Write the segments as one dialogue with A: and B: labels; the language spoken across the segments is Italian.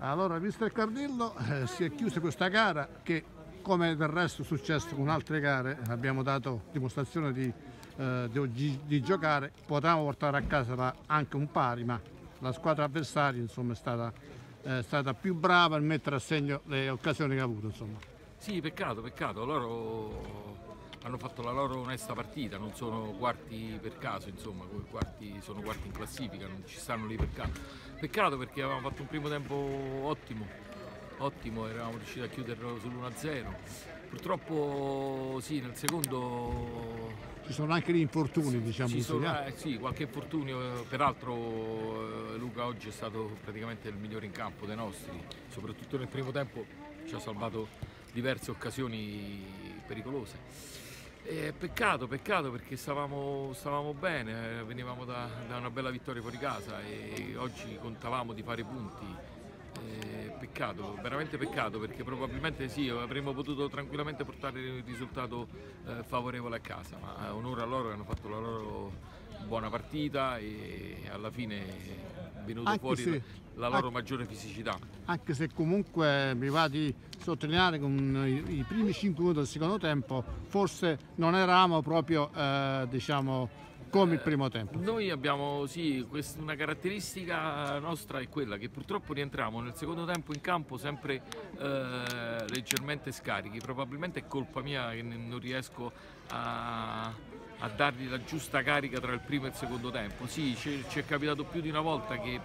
A: Allora, mister Cardillo, si è chiusa questa gara che, come del resto è successo con altre gare, abbiamo dato dimostrazione di giocare, potevamo portare a casa anche un pari, ma la squadra avversaria insomma, è stata più brava a mettere a segno le occasioni che ha avuto. Insomma.
B: Sì, peccato, loro hanno fatto la loro onesta partita, non sono quarti per caso, insomma, sono quarti in classifica, non ci stanno lì per caso. Peccato perché avevamo fatto un primo tempo ottimo, eravamo riusciti a chiuderlo sull'1-0. Purtroppo sì, nel secondo
A: ci sono anche gli infortuni, diciamo così.
B: Sì, qualche infortunio, peraltro Luca oggi è stato praticamente il migliore in campo dei nostri, soprattutto nel primo tempo ci ha salvato diverse occasioni pericolose. Peccato perché stavamo bene, venivamo da una bella vittoria fuori casa e oggi contavamo di fare punti. Peccato, veramente peccato, perché probabilmente sì, avremmo potuto tranquillamente portare il risultato favorevole a casa, ma onore a loro che hanno fatto la loro buona partita e alla fine è venuto fuori la loro maggiore fisicità.
A: Anche se comunque mi va di sottolineare che i primi 5 minuti del secondo tempo forse non eravamo proprio diciamo come il primo tempo.
B: Noi abbiamo sì, una caratteristica nostra è quella che purtroppo rientriamo nel secondo tempo in campo sempre leggermente scarichi, probabilmente è colpa mia che non riesco a dargli la giusta carica tra il primo e il secondo tempo. Sì, ci è capitato più di una volta che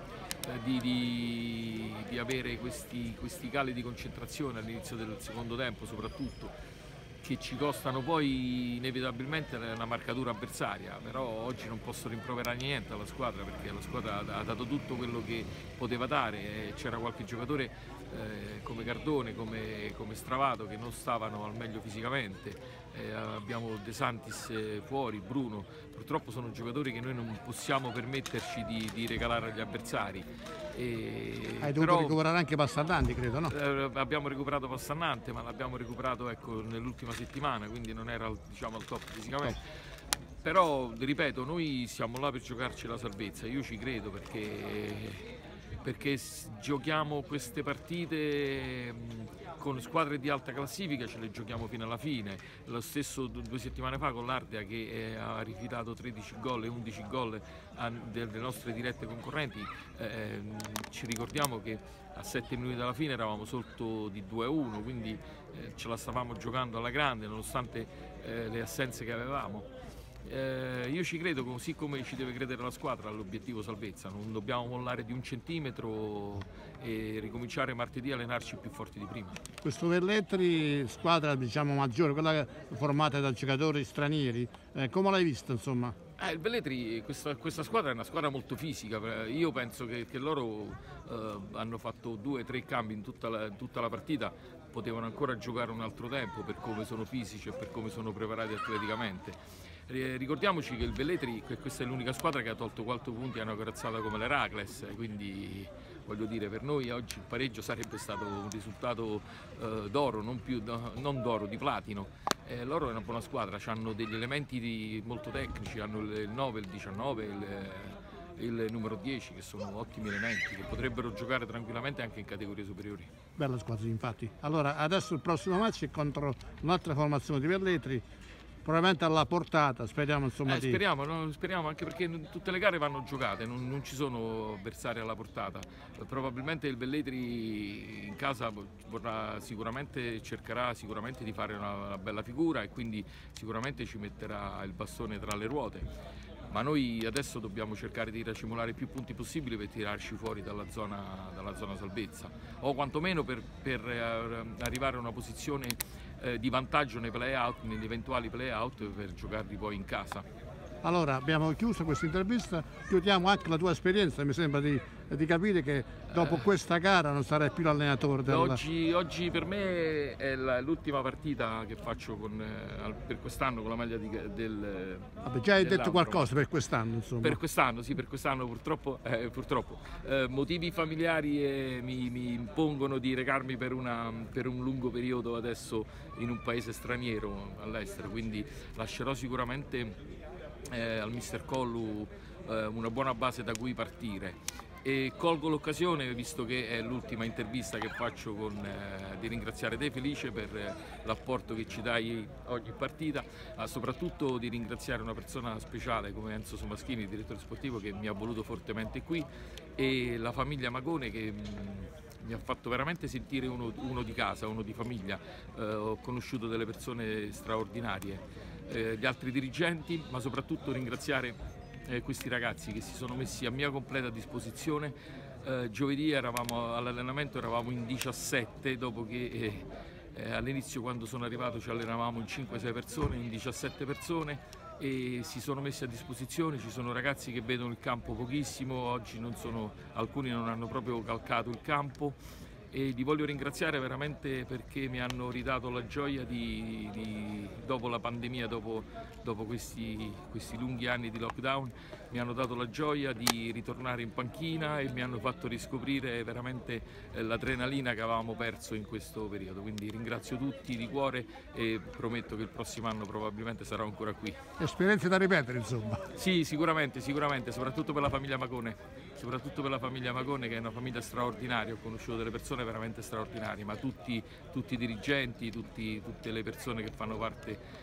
B: di avere questi cali di concentrazione all'inizio del secondo tempo soprattutto, che ci costano poi inevitabilmente la marcatura avversaria, però oggi non posso rimproverare niente alla squadra perché la squadra ha dato tutto quello che poteva dare. C'era qualche giocatore come Cardone, come Stravato che non stavano al meglio fisicamente, abbiamo De Santis fuori, Bruno, purtroppo sono giocatori che noi non possiamo permetterci di regalare agli avversari.
A: Hai dovuto recuperare anche Passannante, credo, no?
B: Abbiamo recuperato Passannante, ma l'abbiamo recuperato nell'ultima settimana, quindi non era diciamo, al top fisicamente. Però, ripeto, noi siamo là per giocarci la salvezza, io ci credo perché giochiamo queste partite con squadre di alta classifica, ce le giochiamo fino alla fine. Lo stesso 2 settimane fa con l'Ardea che ha rifiutato 13 gol e 11 gol delle nostre dirette concorrenti. Ci ricordiamo che a 7 minuti dalla fine eravamo sotto di 2-1, quindi ce la stavamo giocando alla grande nonostante le assenze che avevamo. Io ci credo, così come ci deve credere la squadra, all'obiettivo salvezza. Non dobbiamo mollare di 1 centimetro e ricominciare martedì a allenarci più forti di prima.
A: Questo Velletri, squadra diciamo maggiore, quella formata da giocatori stranieri, come l'hai vista insomma?
B: Il Velletri, questa squadra è una squadra molto fisica, io penso che loro hanno fatto 2 o 3 cambi in tutta la partita, potevano ancora giocare un altro tempo per come sono fisici e per come sono preparati atleticamente. Ricordiamoci che il Velletri, questa è l'unica squadra che ha tolto 4 punti a una corazzata come l'Heracles, quindi voglio dire, per noi oggi il pareggio sarebbe stato un risultato d'oro, non d'oro, di platino. Loro è una buona squadra, hanno degli elementi molto tecnici, hanno il 9, il 19, il numero 10 che sono ottimi elementi che potrebbero giocare tranquillamente anche in categorie superiori.
A: Bella squadra infatti. Allora adesso il prossimo match è contro un'altra formazione di Velletri, probabilmente alla portata, speriamo insomma
B: speriamo anche perché tutte le gare vanno giocate, non ci sono avversari alla portata. Probabilmente il Velletri in casa cercherà sicuramente di fare una bella figura e quindi sicuramente ci metterà il bastone tra le ruote. Ma noi adesso dobbiamo cercare di racimolare più punti possibili per tirarci fuori dalla zona salvezza o quantomeno per arrivare a una posizione di vantaggio negli eventuali play-out per giocarli poi in casa.
A: Allora abbiamo chiuso questa intervista, chiudiamo anche la tua esperienza, mi sembra di capire che dopo questa gara non sarai più l'allenatore
B: Oggi per me è l'ultima partita che faccio per quest'anno con la maglia del
A: Vabbè, già hai detto qualcosa per quest'anno insomma.
B: Per quest'anno purtroppo motivi familiari mi impongono di recarmi per un lungo periodo adesso in un paese straniero all'estero, quindi lascerò sicuramente al mister Collu una buona base da cui partire E colgo l'occasione, visto che è l'ultima intervista che faccio, di ringraziare te Felice per l'apporto che ci dai ogni partita, ma soprattutto di ringraziare una persona speciale come Enzo Somaschini, il direttore sportivo, che mi ha voluto fortemente qui, e la famiglia Macone che mi ha fatto veramente sentire uno di casa, uno di famiglia. Ho conosciuto delle persone straordinarie, gli altri dirigenti, ma soprattutto ringraziare questi ragazzi che si sono messi a mia completa disposizione. Giovedì all'allenamento eravamo in 17, dopo che all'inizio, quando sono arrivato, ci allenavamo in 5-6 persone, in 17 persone, e si sono messi a disposizione. Ci sono ragazzi che vedono il campo pochissimo, oggi alcuni non hanno proprio calcato il campo, e li voglio ringraziare veramente perché mi hanno ridato la gioia dopo la pandemia, dopo questi lunghi anni di lockdown, mi hanno dato la gioia di ritornare in panchina e mi hanno fatto riscoprire veramente l'adrenalina che avevamo perso in questo periodo. Quindi ringrazio tutti di cuore e prometto che il prossimo anno probabilmente sarò ancora qui.
A: Esperienze da ripetere, insomma.
B: Sì, sicuramente, soprattutto per la famiglia Macone, che è una famiglia straordinaria. Ho conosciuto delle persone veramente straordinarie, ma tutti i dirigenti, tutte le persone che fanno parte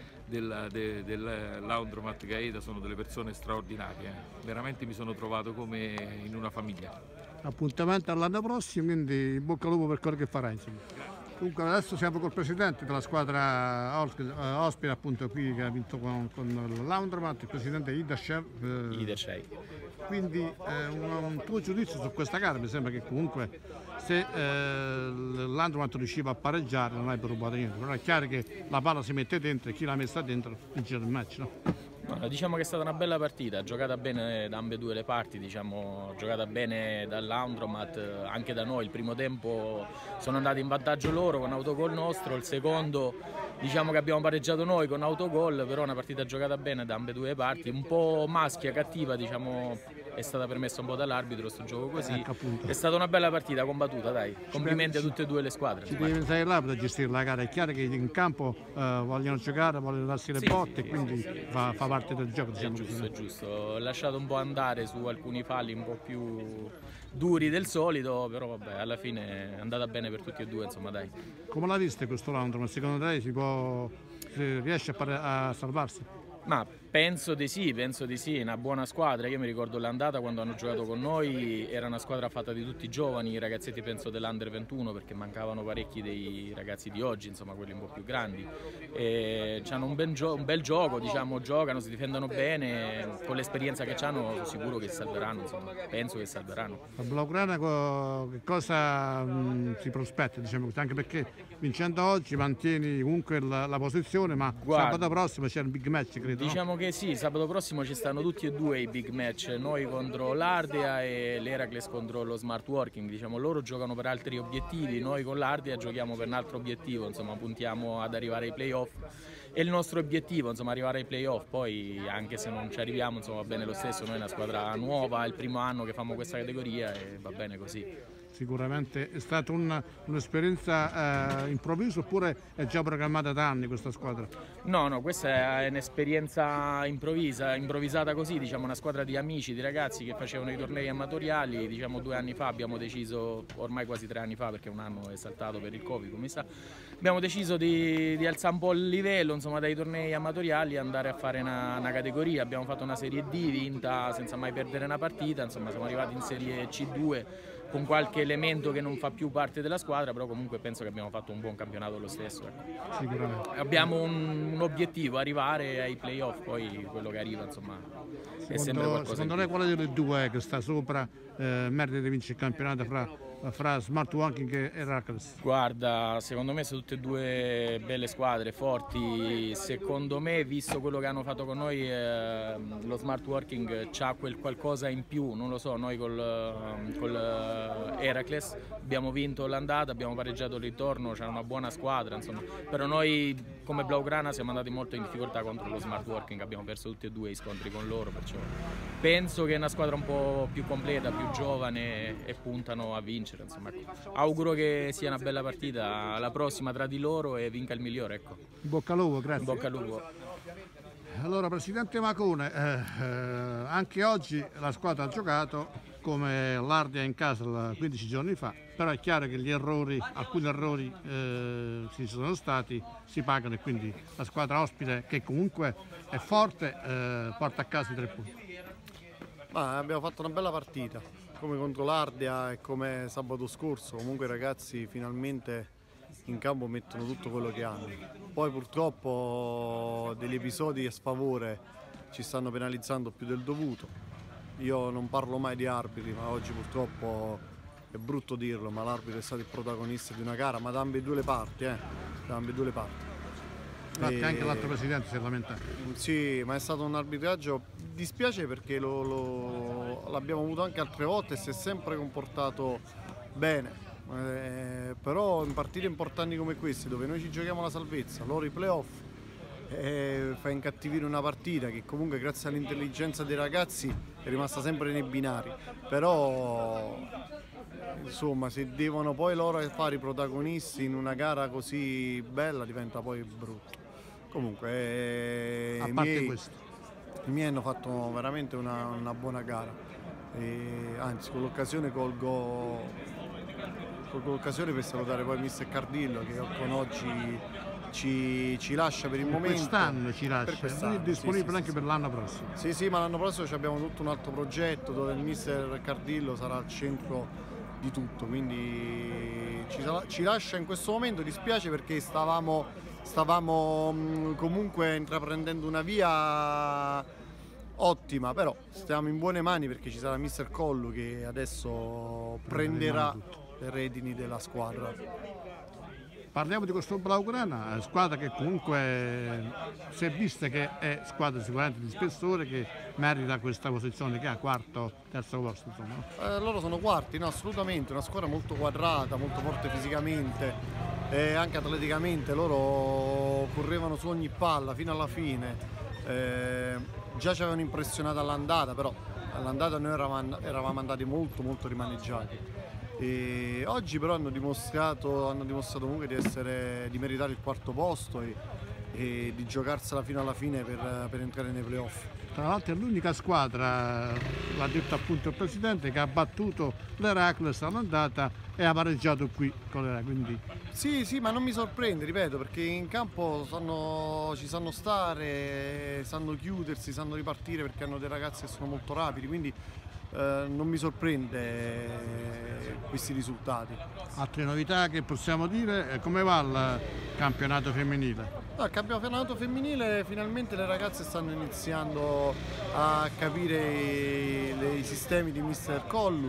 B: del Laundromat Gaeta sono delle persone straordinarie. Veramente mi sono trovato come in una famiglia.
A: Appuntamento all'anno prossimo, quindi in bocca al lupo per quello che farai, insomma. Comunque adesso siamo col presidente della squadra ospite, appunto, qui, che ha vinto con il Laundromat, il presidente Ida Shey. Quindi un tuo giudizio su questa gara? Mi sembra che comunque se l'Laundromat riusciva a pareggiare non hai rubato niente, però è chiaro che la palla si mette dentro e chi l'ha messa dentro vince il match, no?
C: No, diciamo che è stata una bella partita, giocata bene da ambedue le parti, diciamo, giocata bene dall'Laundromat, anche da noi. Il primo tempo sono andati in vantaggio loro con autogol nostro, il secondo diciamo che abbiamo pareggiato noi con autogol, però una partita giocata bene da ambedue le parti, un po' maschia, cattiva, diciamo, è stata permessa un po' dall'arbitro questo gioco così. È stata una bella partita, combattuta, dai. Complimenti a tutte e due le squadre.
A: Ci devi pensare là per gestire la gara, è chiaro che in campo vogliono giocare, vogliono darsi le botte, e quindi fa parte del gioco, diciamo così.
C: È giusto, ho lasciato un po' andare su alcuni falli un po' più duri del solito, però vabbè, alla fine è andata bene per tutti e due, insomma, dai.
A: Come l'ha vista questo Laundromat? Secondo te riesce a salvarsi?
C: Ma penso di sì, una buona squadra. Io mi ricordo l'andata quando hanno giocato con noi, era una squadra fatta di tutti giovani, i ragazzetti penso dell'Under 21, perché mancavano parecchi dei ragazzi di oggi, insomma quelli un po' più grandi. Hanno un bel gioco, diciamo, giocano, si difendono bene, con l'esperienza che hanno sono sicuro che si salveranno, insomma, penso che salveranno.
A: La Blaugrana che cosa si prospetta, diciamo, anche perché vincendo oggi mantieni comunque la posizione, ma sabato prossimo c'è il big match, credo.
C: Diciamo
A: no?
C: che sì, sabato prossimo ci stanno tutti e due i big match, noi contro l'Ardea e l'Heracles contro lo Smart Working. Diciamo, loro giocano per altri obiettivi, noi con l'Ardea giochiamo per un altro obiettivo, insomma puntiamo ad arrivare ai playoff. E il nostro obiettivo, insomma, arrivare ai playoff. Poi anche se non ci arriviamo, insomma, va bene lo stesso, noi è una squadra nuova, è il primo anno che facciamo questa categoria e va bene così.
A: Sicuramente è stata un'esperienza improvvisa, oppure è già programmata da anni questa squadra?
C: No, questa è un'esperienza improvvisata così, diciamo, una squadra di amici, di ragazzi che facevano i tornei amatoriali. Diciamo 2 anni fa abbiamo deciso, ormai quasi 3 anni fa perché un anno è saltato per il Covid, come sa, abbiamo deciso di alzare un po' il livello, insomma, dai tornei amatoriali e andare a fare una categoria. Abbiamo fatto una Serie D vinta senza mai perdere una partita, insomma siamo arrivati in Serie C2 con qualche elemento che non fa più parte della squadra, però comunque penso che abbiamo fatto un buon campionato lo stesso. Ecco.
A: Sicuramente.
C: Abbiamo un obiettivo, arrivare ai playoff, poi quello che arriva, insomma, è sempre qualcosa.
A: Secondo lei quale delle due che sta sopra merita di vincere il campionato fra Smart Working e Heracles?
C: Guarda, secondo me sono tutte e due belle squadre, forti. Secondo me, visto quello che hanno fatto con noi, lo Smart Working c'ha quel qualcosa in più, non lo so. Noi col Heracles abbiamo vinto l'andata, abbiamo pareggiato il ritorno, c'è una buona squadra, insomma. Però noi come Blaugrana siamo andati molto in difficoltà contro lo Smart Working, abbiamo perso tutti e due i scontri con loro, perciò penso che è una squadra un po' più completa, più giovane e puntano a vincere, insomma. Auguro che sia una bella partita la prossima tra di loro e vinca il migliore, ecco.
A: In bocca al lupo, grazie.
C: In bocca al lupo.
A: Allora, presidente Macone, anche oggi la squadra ha giocato come l'Ardia in casa 15 giorni fa, però è chiaro che alcuni errori ci sono stati, si pagano, e quindi la squadra ospite, che comunque è forte, porta a casa i 3 punti.
D: Ma abbiamo fatto una bella partita, come contro l'Ardia e come sabato scorso. Comunque i ragazzi finalmente in campo mettono tutto quello che hanno. Poi purtroppo degli episodi a sfavore ci stanno penalizzando più del dovuto. Io non parlo mai di arbitri, ma oggi purtroppo è brutto dirlo, ma l'arbitro è stato il protagonista di una gara, ma da ambedue le parti, da ambedue le parti.
A: Infatti anche l'altro presidente si è lamentato.
D: Sì, ma è stato un arbitraggio, dispiace perché l'abbiamo avuto anche altre volte e si è sempre comportato bene, però in partite importanti come queste, dove noi ci giochiamo la salvezza, loro i playoff, fa incattivire una partita che comunque grazie all'intelligenza dei ragazzi è rimasta sempre nei binari, però insomma se devono poi loro fare i protagonisti in una gara così bella diventa poi brutto. Comunque
A: A parte questo,
D: i miei hanno fatto veramente una buona gara, anzi con l'occasione colgo l'occasione per salutare poi mister Cardillo, che con oggi ci lascia per il momento.
A: Quest'anno ci lascia, è disponibile anche per l'anno prossimo.
D: Sì, ma l'anno prossimo abbiamo tutto un altro progetto dove il mister Cardillo sarà al centro di tutto, quindi ci lascia in questo momento. Dispiace perché stavamo comunque intraprendendo una via ottima, però stiamo in buone mani perché ci sarà mister Collu che adesso prenderà le redini della squadra.
A: Parliamo di questo Blaugrana, squadra che comunque si è vista che è squadra sicuramente di spessore, che merita questa posizione, che ha quarto, terzo posto, insomma.
D: Loro sono quarti, no, assolutamente, una squadra molto quadrata, molto forte fisicamente e anche atleticamente. Loro correvano su ogni palla fino alla fine, già ci avevano impressionato all'andata, però all'andata noi eravamo andati molto rimaneggiati. E oggi però hanno dimostrato comunque di meritare il quarto posto e di giocarsela fino alla fine per entrare nei playoff.
A: Tra l'altro è l'unica squadra, l'ha detto appunto il presidente, che ha battuto l'Heracles all'andata e ha pareggiato qui con l'Heracles. Quindi...
D: Sì, ma non mi sorprende, ripeto, perché in campo ci sanno stare, sanno chiudersi, sanno ripartire, perché hanno dei ragazzi che sono molto rapidi, quindi non mi sorprende questi risultati.
A: Altre novità che possiamo dire, come va il campionato femminile?
D: Il campionato femminile finalmente le ragazze stanno iniziando a capire i sistemi di mister Collu.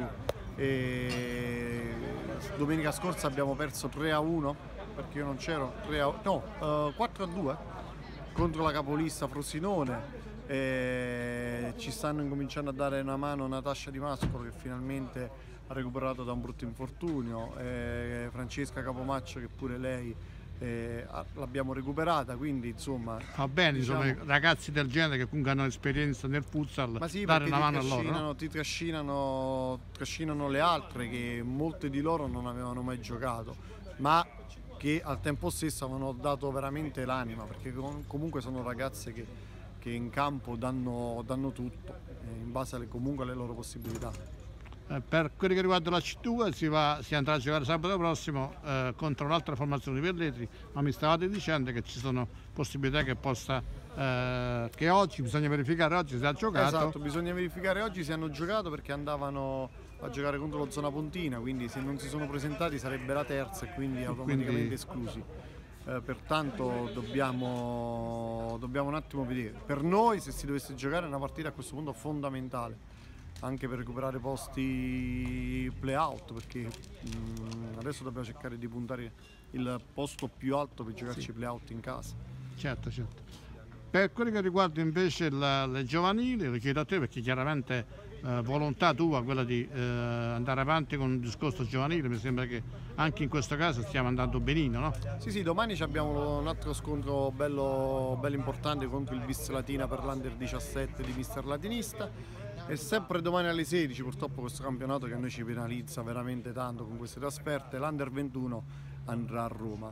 D: Domenica scorsa abbiamo perso 3-1 perché io non c'ero, 4-2 contro la capolista Frosinone. Ci stanno incominciando a dare una mano Natascia Di Mascolo, che finalmente ha recuperato da un brutto infortunio, Francesca Capomaccio, che pure lei l'abbiamo recuperata, quindi insomma
A: va bene, diciamo, insomma, ragazzi del genere che comunque hanno esperienza nel futsal,
D: ma sì,
A: dare una mano a loro, no?
D: Ti trascinano le altre che molte di loro non avevano mai giocato, ma che al tempo stesso avevano dato veramente l'anima, perché comunque sono ragazze che in campo danno tutto, in base comunque alle loro possibilità.
A: Per quello che riguarda la C2 si andrà a giocare sabato prossimo contro un'altra formazione di Velletri, ma mi stavate dicendo che ci sono possibilità che oggi bisogna verificare, oggi si è giocato.
D: Esatto, bisogna verificare oggi se hanno giocato, perché andavano a giocare contro lo Zona Pontina, quindi se non si sono presentati sarebbe la terza e quindi automaticamente esclusi. Pertanto dobbiamo un attimo vedere. Per noi, se si dovesse giocare, è una partita a questo punto fondamentale, anche per recuperare posti play-out, perché adesso dobbiamo cercare di puntare il posto più alto per giocarci play-out in casa.
A: Certo. Per quello che riguarda invece le giovanili, lo chiedo a te, perché chiaramente volontà tua quella di andare avanti con un discorso giovanile, mi sembra che anche in questo caso stiamo andando benino, no?
D: Sì, domani abbiamo un altro scontro bello importante contro il Vis Latina per l'Under 17 di mister Latinista, e sempre domani alle 16, purtroppo questo campionato che a noi ci penalizza veramente tanto con queste trasferte, l'Under 21 andrà a Roma.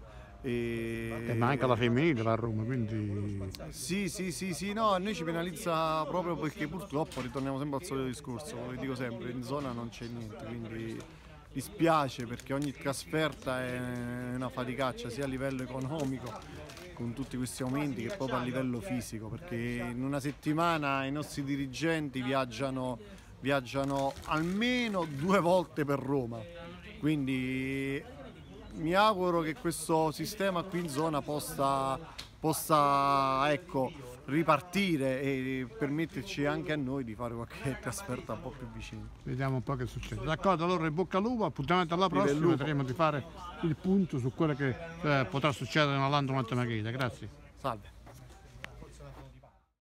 A: Ma anche la femminile va a Roma, quindi...
D: Sì, no, a noi ci penalizza proprio perché purtroppo ritorniamo sempre al solito discorso, come dico sempre, in zona non c'è niente, quindi dispiace perché ogni trasferta è una faticaccia sia a livello economico con tutti questi aumenti che proprio a livello fisico, perché in una settimana i nostri dirigenti viaggiano almeno 2 volte per Roma, quindi mi auguro che questo sistema qui in zona possa ecco, ripartire e permetterci anche a noi di fare qualche trasferta un po' più vicina.
A: Vediamo un po' che succede. D'accordo, allora in bocca al lupo, appuntamento alla prossima, vedremo di fare il punto su quello che potrà succedere nell'Andro Mattemaghita. Grazie.
D: Salve.